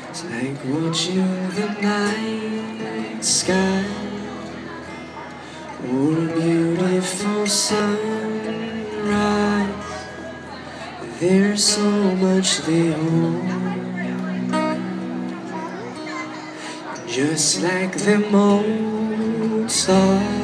It's like watching the night sky or a beautiful sunrise. There's so much they hold, just like them old stars.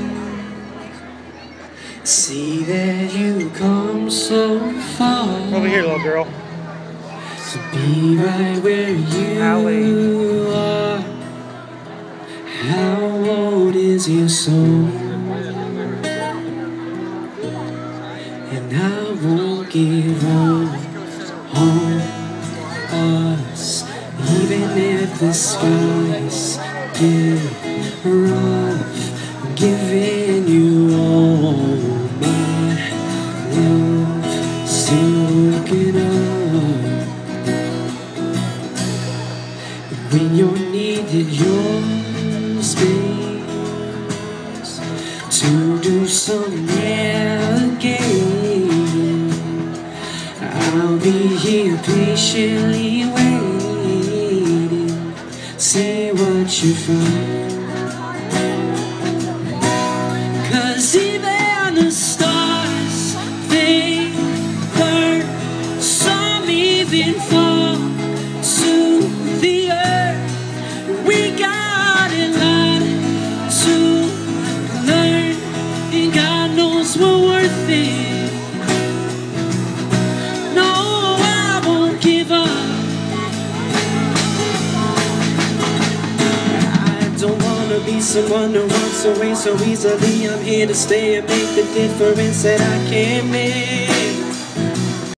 See that you come so far. Over here, little girl. To be right where you are. How old is your soul? And I won't give up on us, even if the skies get rough. I'm giving you all my love, still looking up. When you're needed, your space to do some navigating. I'll be here patiently waiting. Say what you find. 'Cause even the stars, they burn. Some even fall to the earth. We got a lot to learn, and God knows we're worth it. No, I won't give up. I don't wanna be someone who walks away so easily. I'm here to stay and make the difference that I can make.